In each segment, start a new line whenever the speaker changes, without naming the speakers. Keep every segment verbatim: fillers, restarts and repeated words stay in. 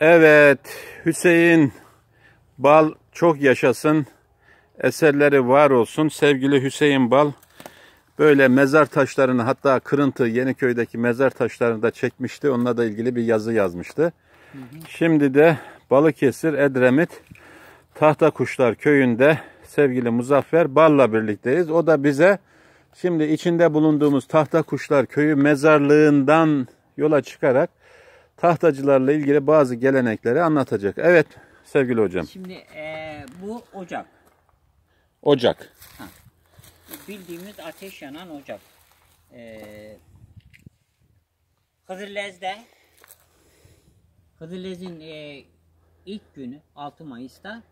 Evet, Hüseyin Bal çok yaşasın, eserleri var olsun. Sevgili Hüseyin Bal böyle mezar taşlarını, hatta kırıntı Yeniköy'deki mezar taşlarını da çekmişti. Onunla da ilgili bir yazı yazmıştı. Hı hı. Şimdi de Balıkesir Edremit Tahtakuşlar Köyü'nde sevgili Muzaffer Bal'la birlikteyiz. O da bize şimdi içinde bulunduğumuz Tahtakuşlar Köyü mezarlığından yola çıkarak tahtacılarla ilgili bazı gelenekleri anlatacak. Evet sevgili hocam.
Şimdi e, bu ocak.
Ocak.
Ha. Bildiğimiz ateş yanan ocak. E, Hıdırlez'de Hıdırlez'in e, ilk günü altı Mayıs'ta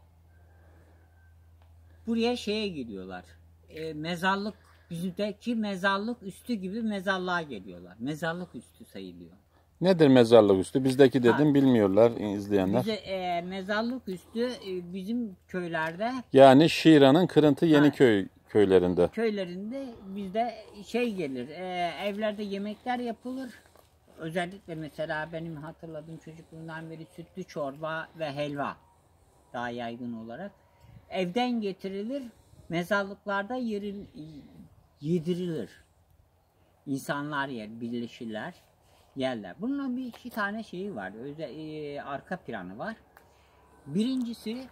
buraya şeye gidiyorlar. E, mezarlık, bizdeki mezarlık üstü gibi mezarlığa geliyorlar. Mezarlık üstü sayılıyor.
Nedir mezarlık üstü? Bizdeki dedim ha. Bilmiyorlar izleyenler.
Bize, e, mezarlık üstü e, bizim köylerde.
Yani Şiran'ın Kırıntı Yeniköy köylerinde.
Köylerinde bizde şey gelir. E, evlerde yemekler yapılır. Özellikle mesela benim hatırladığım çocukluğumdan beri sütlü çorba ve helva daha yaygın olarak. Evden getirilir. Mezarlıklarda yerin, yedirilir. İnsanlar yer, birleşirler. Yerler. Bunun bir iki tane şeyi var. Özel, e, arka planı var. Birincisi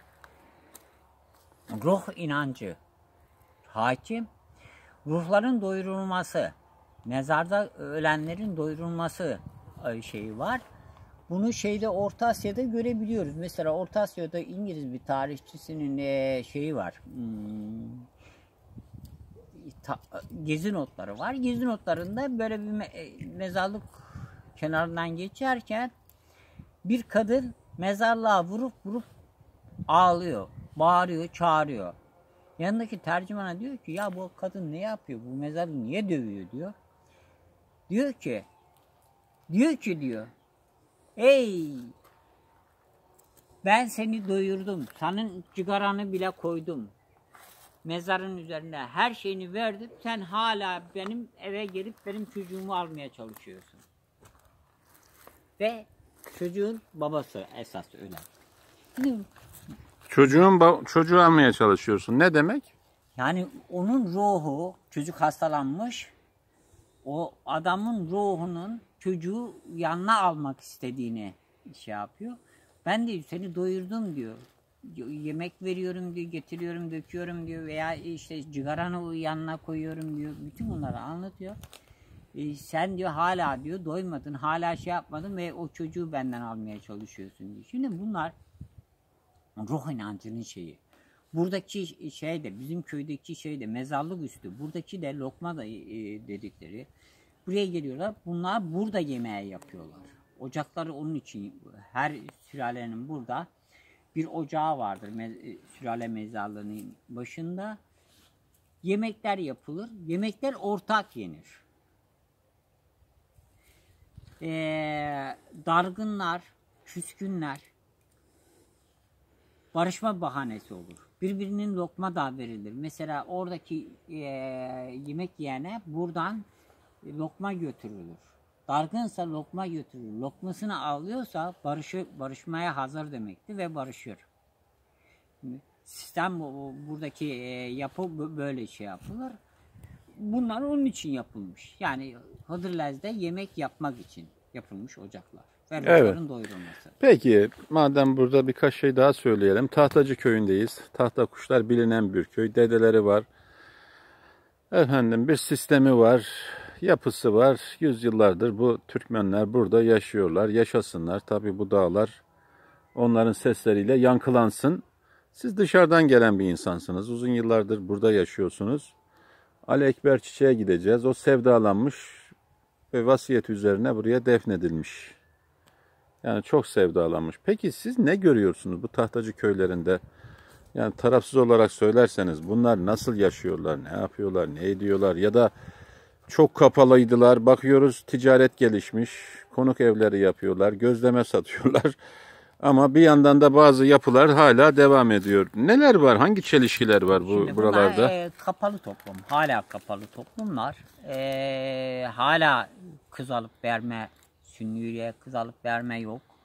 ruh inancı hakim. Ruhların doyurulması, mezarda ölenlerin doyurulması şeyi var. Bunu şeyde Orta Asya'da görebiliyoruz. Mesela Orta Asya'da İngiliz bir tarihçisinin e, şeyi var. Hmm, ta, gezi notları var. Gezi notlarında böyle bir me mezarlık kenarından geçerken bir kadın mezarlığa vurup vurup ağlıyor, bağırıyor, çağırıyor. Yanındaki tercümana diyor ki ya bu kadın ne yapıyor? Bu mezarı niye dövüyor diyor. Diyor ki diyor ki diyor ey ben seni doyurdum. Senin cigaranı bile koydum. Mezarın üzerine her şeyini verdim. Sen hala benim eve gelip benim çocuğumu almaya çalışıyorsun. Ve çocuğun babası esas ölen.
Çocuğun çocuğu almaya çalışıyorsun. Ne demek?
Yani onun ruhu, çocuk hastalanmış. O adamın ruhunun çocuğu yanına almak istediğini şey yapıyor. Ben de seni doyurdum diyor. Yemek veriyorum diyor, getiriyorum, döküyorum diyor veya işte cigaranı yanına koyuyorum diyor. Bütün bunları anlatıyor. E, sen diyor hala diyor doymadın, hala şey yapmadın ve o çocuğu benden almaya çalışıyorsun diyor. Şimdi bunlar ruh inancının şeyi. Buradaki şey de bizim köydeki şey de mezarlık üstü. Buradaki de lokma da e, dedikleri. Buraya geliyorlar. Bunlar burada yemeği yapıyorlar. Ocakları onun için her sülalenin burada bir ocağı vardır. Me sülale mezarlığının başında. Yemekler yapılır. Yemekler ortak yenir. Ee, dargınlar, küskünler barışma bahanesi olur. Birbirinin lokma da verilir. Mesela oradaki e, yemek yiyene buradan e, lokma götürülür. Dargınsa lokma götürülür. Lokmasını alıyorsa barışı, barışmaya hazır demektir ve barışır. Sistem buradaki e, yapı böyle şey yapılır. Bunlar onun için yapılmış. Yani Hıdırlez'de yemek yapmak için yapılmış ocaklar. Ve
evet.
Doyurulması.
Peki madem burada birkaç şey daha söyleyelim. Tahtacı köyündeyiz. Tahtakuşlar bilinen bir köy. Dedeleri var. Efendim bir sistemi var. Yapısı var. Yüzyıllardır bu Türkmenler burada yaşıyorlar. Yaşasınlar. Tabii bu dağlar onların sesleriyle yankılansın. Siz dışarıdan gelen bir insansınız. Uzun yıllardır burada yaşıyorsunuz. Ali Ekber Çiçek'e gideceğiz. O sevdalanmış ve vasiyet üzerine buraya defnedilmiş. Yani çok sevdalanmış. Peki siz ne görüyorsunuz bu tahtacı köylerinde? Yani tarafsız olarak söylerseniz bunlar nasıl yaşıyorlar, ne yapıyorlar, ne ediyorlar? Ya da çok kapalıydılar, bakıyoruz ticaret gelişmiş, konuk evleri yapıyorlar, gözleme satıyorlar. Ama bir yandan da bazı yapılar hala devam ediyor. Neler var, hangi çelişkiler var bu
Şimdi
buralarda?
Bunlar, e, kapalı toplum, hala kapalı toplumlar. E, hala kız alıp verme, Sünniliğe kız alıp verme yok.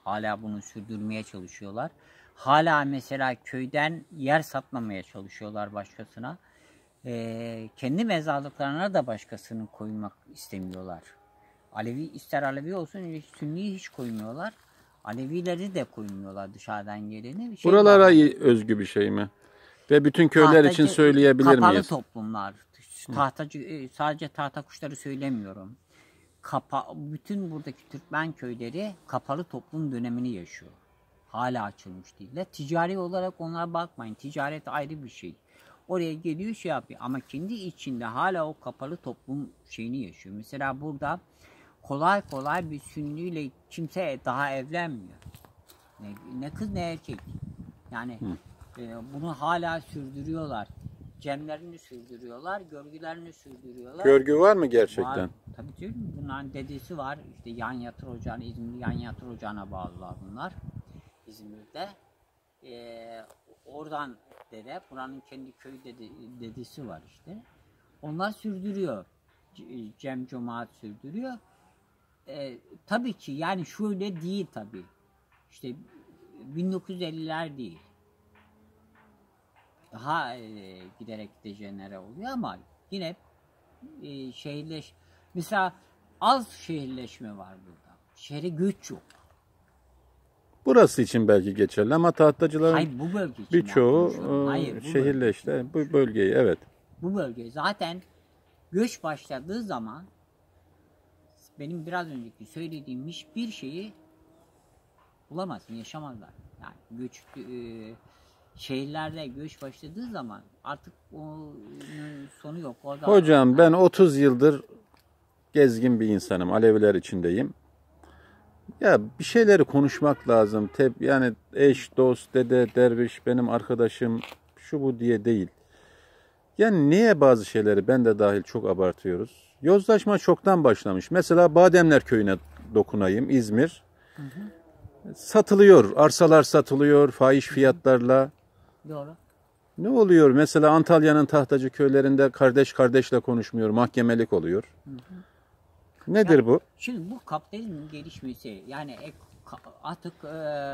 Hala bunu sürdürmeye çalışıyorlar. Hala mesela köyden yer satmamaya çalışıyorlar başkasına. Ee, kendi mezarlıklarına da başkasını koymak istemiyorlar. Alevi ister Alevi olsun, Sünni'yi hiç koymuyorlar. Alevileri de koymuyorlar dışarıdan geleni. Şey
Buralara
var,
özgü bir şey mi? Ve bütün köyler
tahtacı,
için söyleyebilir
kapalı
miyiz?
toplumlar. Tahtacı, sadece tahta kuşları söylemiyorum. Kapa, bütün buradaki Türkmen köyleri kapalı toplum dönemini yaşıyor. Hala açılmış değiller. Ticari olarak onlara bakmayın. Ticaret ayrı bir şey. Oraya geliyor şey yapıyor. Ama kendi içinde hala o kapalı toplum şeyini yaşıyor. Mesela burada kolay kolay bir Sünniyle kimse daha evlenmiyor. Ne, ne kız ne erkek. Yani e, bunu hala sürdürüyorlar. Cemlerini sürdürüyorlar, görgülerini sürdürüyorlar.
Görgü var mı gerçekten?
Var. Tabii canım. Bunların dedesi var. İşte Yan Yatır Ocağı'na, İzmir Yan Yatır Ocağı'na bağlılar bunlar. İzmir'de. Ee, oradan dede, buranın kendi köy dede, dedesi var işte. Onlar sürdürüyor. Cem cemaat sürdürüyor. Ee, tabii ki yani şöyle değil tabii. İşte bin dokuz yüz elliler değil. Daha e, giderek dejenere oluyor ama yine e, şehirleş mesela az şehirleşme var burada. Şehre göç yok.
Burası için belki geçerli ama tahtacıların
Hayır, bu bölge için
birçoğu
ben Hayır,
e,
bu
şehirleşti.
bölge
Bu bölgeyi evet.
Bu bölge zaten göç başladığı zaman benim biraz önceki söylediğim hiçbir şeyi bulamazsın, yaşamazlar. Yani göç e, şehirlerde göç başladığı zaman artık onun sonu yok. Orada
Hocam ben otuz yıldır gezgin bir insanım. Aleviler içindeyim. Ya bir şeyleri konuşmak lazım. Tep, yani eş, dost, dede, derviş, benim arkadaşım şu bu diye değil. Yani niye bazı şeyleri ben de dahil çok abartıyoruz? Yozlaşma çoktan başlamış. Mesela Bademler Köyü'ne dokunayım, İzmir. Hı hı. Satılıyor, arsalar satılıyor fahiş fiyatlarla.
Doğru.
Ne oluyor? Mesela Antalya'nın Tahtacı köylerinde kardeş kardeşle konuşmuyor, mahkemelik oluyor. Hı hı. Nedir
yani,
bu?
Şimdi bu kapitalizmin gelişmesi yani artık e,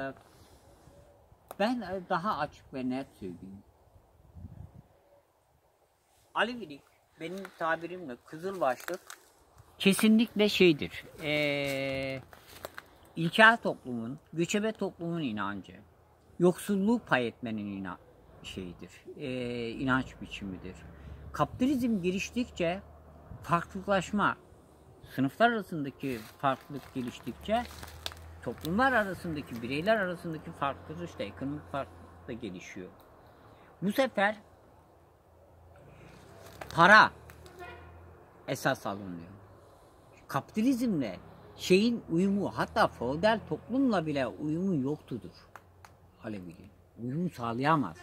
ben daha açık ve net söyleyeyim. Alevilik benim tabirimle kızılbaşlık kesinlikle şeydir. E, İlkel toplumun, göçebe toplumun inancı, yoksulluğu pay etmenin ina şeyidir, e, inanç biçimidir. Kapitalizm geliştikçe farklılaşma, sınıflar arasındaki farklılık geliştikçe toplumlar arasındaki, bireyler arasındaki farklılık, işte ekonomik farklılık da gelişiyor. Bu sefer para esas alınıyor. Kapitalizmle şeyin uyumu, hatta feodal toplumla bile uyumu yoktudur Aleviliğin. Uyum sağlayamaz.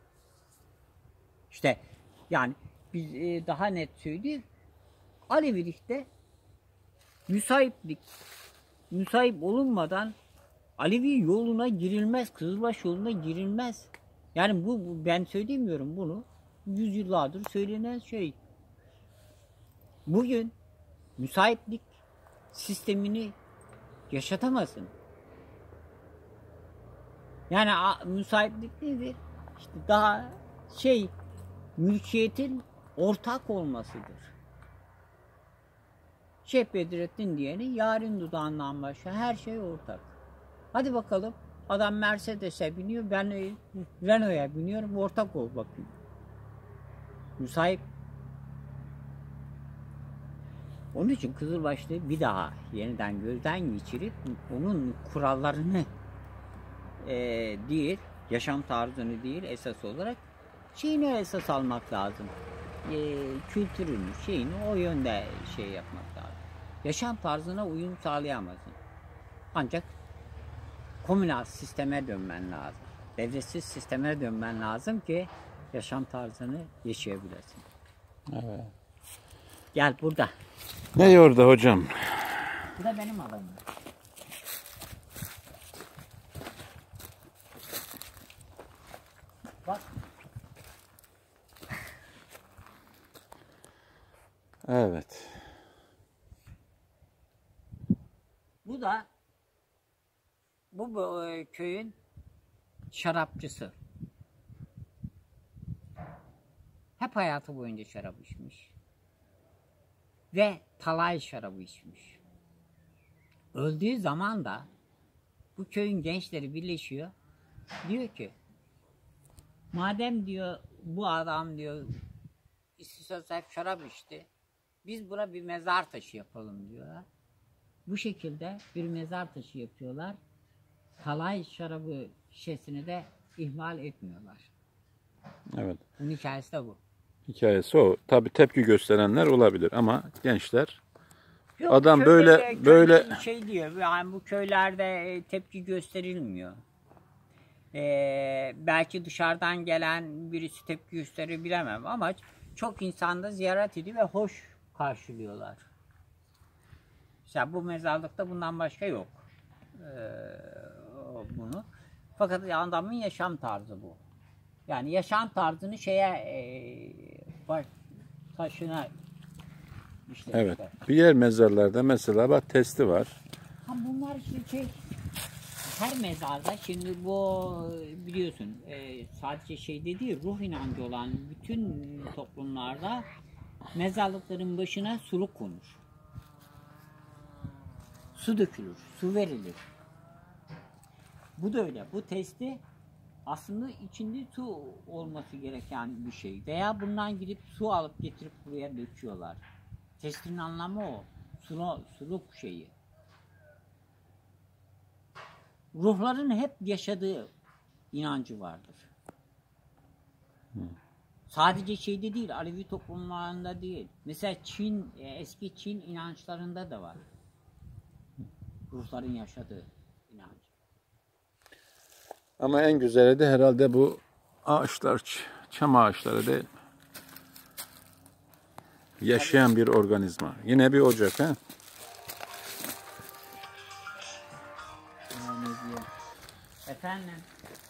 İşte yani biz e, daha net söyleyeyim. Alevilikte müsaitlik, müsait olunmadan Alevi yoluna girilmez, Kızılbaş yoluna girilmez. Yani bu, bu ben söylemiyorum bunu. Yüzyıllardır söylenen şey. Bugün müsaitlik sistemini yaşatamazsın. Yani a, müsaitlik nedir? İşte daha şey, mülkiyetin ortak olmasıdır. Şeyh Bedrettin diyeni yarın dudağından başka her şey ortak. Hadi bakalım, adam Mercedes'e biniyor, ben Renault'a biniyorum, ortak ol bakayım. Müsait. Onun için Kızılbaşlı bir daha yeniden gözden geçirip onun kurallarını e, değil, yaşam tarzını değil esas olarak şeyini esas almak lazım. E, kültürünü, şeyini o yönde şey yapmak lazım. Yaşam tarzına uyum sağlayamazsın. Ancak komünal sisteme dönmen lazım. Devletsiz sisteme dönmen lazım ki yaşam tarzını yaşayabilesin.
Evet.
Gel burada.
Ne orada hocam?
Bu da benim alanım. Bak.
Evet.
Bu da Bu, bu e, köyün şarapçısı. Hep hayatı boyunca şarap içmiş. Ve talay şarabı içmiş. Öldüğü zaman da bu köyün gençleri birleşiyor. Diyor ki, madem diyor bu adam diyor istiyorsa hep şarap içti, biz buna bir mezar taşı yapalım diyorlar. Bu şekilde bir mezar taşı yapıyorlar. Talay şarabı şişesini de ihmal etmiyorlar.
Evet.
Bunun hikayesi de bu.
Hikayesi o. Tabii tepki gösterenler olabilir ama gençler
Yok,
adam
köyde
böyle
de-
böyle
köyde şey diyor. Yani bu köylerde tepki gösterilmiyor. Ee, belki dışarıdan gelen birisi tepki gösterir bilemem ama çok insan da ziyaret ediyor ve hoş karşılıyorlar. İşte bu mezarlıkta bundan başka yok. Ee, bunu. Fakat adamın yaşam tarzı bu. Yani yaşam tarzını şeye e, baş, taşına işlemişler.
evet. Diğer mezarlarda mesela bak testi var.
Ha bunlar işte şey, her mezarda şimdi bu biliyorsun e, sadece şey değil, ruh inancı olan bütün toplumlarda mezarlıkların başına suluk konur. Su dökülür, su verilir. Bu da öyle. Bu testi aslında içinde su olması gereken bir şey. Veya bundan gidip su alıp getirip buraya döküyorlar. Testin anlamı o. Sulu, suluk şeyi. Ruhların hep yaşadığı inancı vardır. Hmm. Sadece şeyde değil, Alevi toplumlarında değil. Mesela Çin, eski Çin inançlarında da var. Ruhların yaşadığı inanç.
Ama en güzeli de herhalde bu ağaçlar, çam ağaçları değil. Yaşayan bir organizma. Yine bir ocak ha.
Efendim.